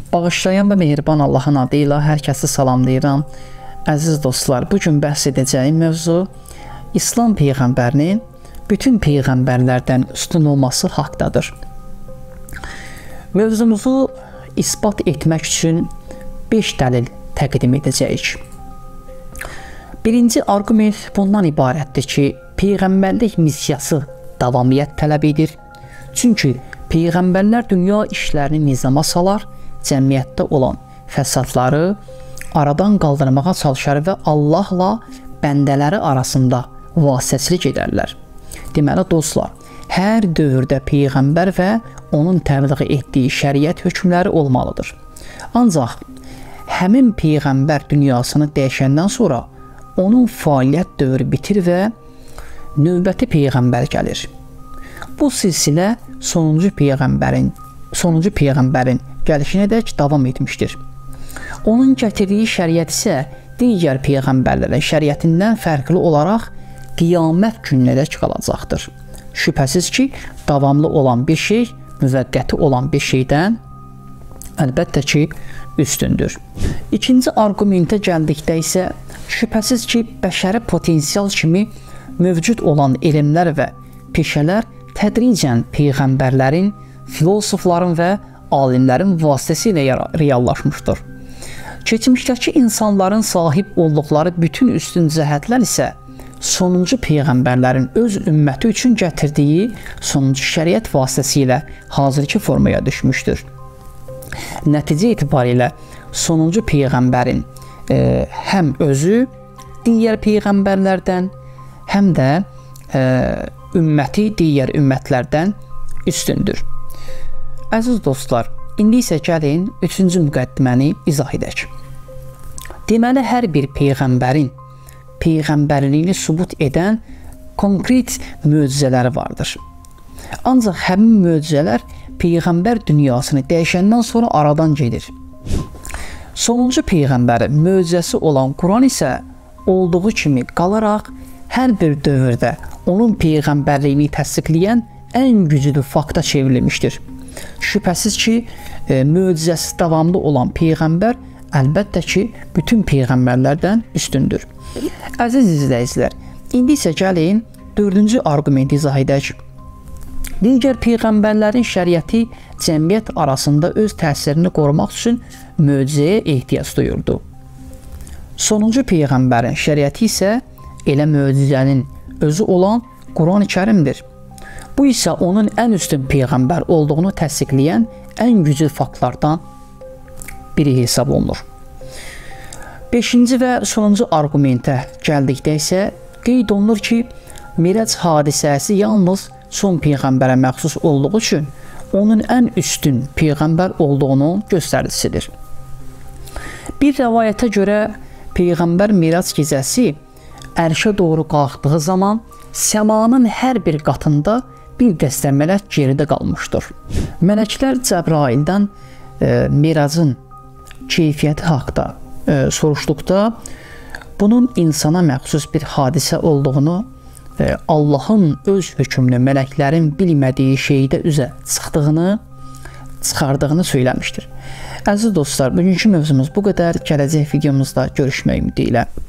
Bağışlayan və mehriban Allahın adı ilə hər kəsi salamlayıram. Əziz dostlar, bugün bəhs edəcəyim mövzu İslam Peyğəmbərinin bütün Peyğəmbərlərdən üstün olması haqdadır. Mövzumuzu isbat etmək üçün 5 dəlil təqdim edəcəyik. Birinci arqument bundan ibarətdir ki, Peyğəmbərlik missiyası davamiyyət tələb edir. Çünki Peyğəmbərlər dünya işlərini nizama salar, cəmiyyətdə olan fəsadları aradan qaldırmağa çalışar və Allahla bəndələri arasında vasitəçilik edərlər. Deməli dostlar, hər dövrdə Peyğəmbər və onun təbliğ etdiyi şəriət hökmləri olmalıdır. Ancaq həmin Peyğəmbər dünyasını dəyişəndən sonra onun fəaliyyət dövrü bitir və növbəti Peyğəmbər gəlir. Bu silsilə sonuncu Peyğəmbərin gəlişinədək davam etmişdir. Onun gətirdiyi şəriət isə digər Peyğəmbərlərin şəriətindən fərqli olaraq qiyamət gününədək qalacaqdır. Şübhəsiz ki, davamlı olan bir şey, müvəqqəti olan bir şeydən əlbəttə ki, üstündür. İkinci arqumentə gəldikdə isə şübhəsiz ki, bəşəri potensial kimi mövcud olan elmlər və peşələr tədricən Peyğəmbərlərin, filosofların və alimlərin vasitəsilə reallaşmışdır. Keçmişdəki insanların sahib olduqları bütün üstün cəhətlər isə sonuncu Peyğəmbərlərin öz ümməti üçün gətirdiyi sonuncu şəriət vasitəsilə hazırki formaya düşmüşdür. Nəticə etibarilə sonuncu Peyğəmbərin həm özü digər Peyğəmbərlərdən, həm də ümməti digər ümmətlərdən üstündür. Əziz dostlar, indi isə gəlin üçüncü müqəddiməni izah edək. Deməli, hər bir Peyğəmbərin Peyğəmbərliyini sübut edən konkret möcüzələri vardır. Ancaq həmin möcüzələr Peyğəmbər dünyasını dəyişəndən sonra aradan gedir. Sonuncu Peyğəmbərin möcüzəsi olan Quran isə olduğu kimi qalaraq hər bir dövrdə onun Peyğəmbərliyini təsdiqləyən ən güclü fakta çevrilmişdir. Şübhəsiz ki, möcüzəsi davamlı olan Peyğəmbər əlbəttə ki, bütün Peyğəmbərlərdən üstündür. Əziz izləyicilər, indi isə gəlin dördüncü arqumenti izah edək. Digər Peyğəmbərlərin şəriəti cəmiyyət arasında öz təsirini qorumaq üçün möcüzəyə ehtiyac duyurdu. Sonuncu Peyğəmbərin şəriəti isə elə möcüzənin özü olan Quran-ı Kərimdir. Bu isə onun ən üstün Peyğəmbər olduğunu təsdiqləyən ən güclü faktlardan biri hesab olunur. Beşinci və sonuncu arqumentə gəldikdə isə qeyd olunur ki, Mirac hadisəsi yalnız son Peyğəmbərə məxsus olduğu üçün onun ən üstün Peyğəmbər olduğunun göstəricisidir. Bir rəvayətə görə Peyğəmbər Mirac gecəsi ərşə doğru qalxdığı zaman səmanın hər bir qatında bir dəstə mələk geridə qalmışdır. Mələklər Cəbraildən Miracın keyfiyyəti haqda soruşduqda bunun insana məxsus bir hadisə olduğunu, Allahın öz hökmünü mələklərin bilmədiyi şeydə üzə çıxardığını söyləmişdir. Əziz dostlar, bugünkü mövzumuz bu qədər. Gələcək videomuzda görüşmək ümidi ilə.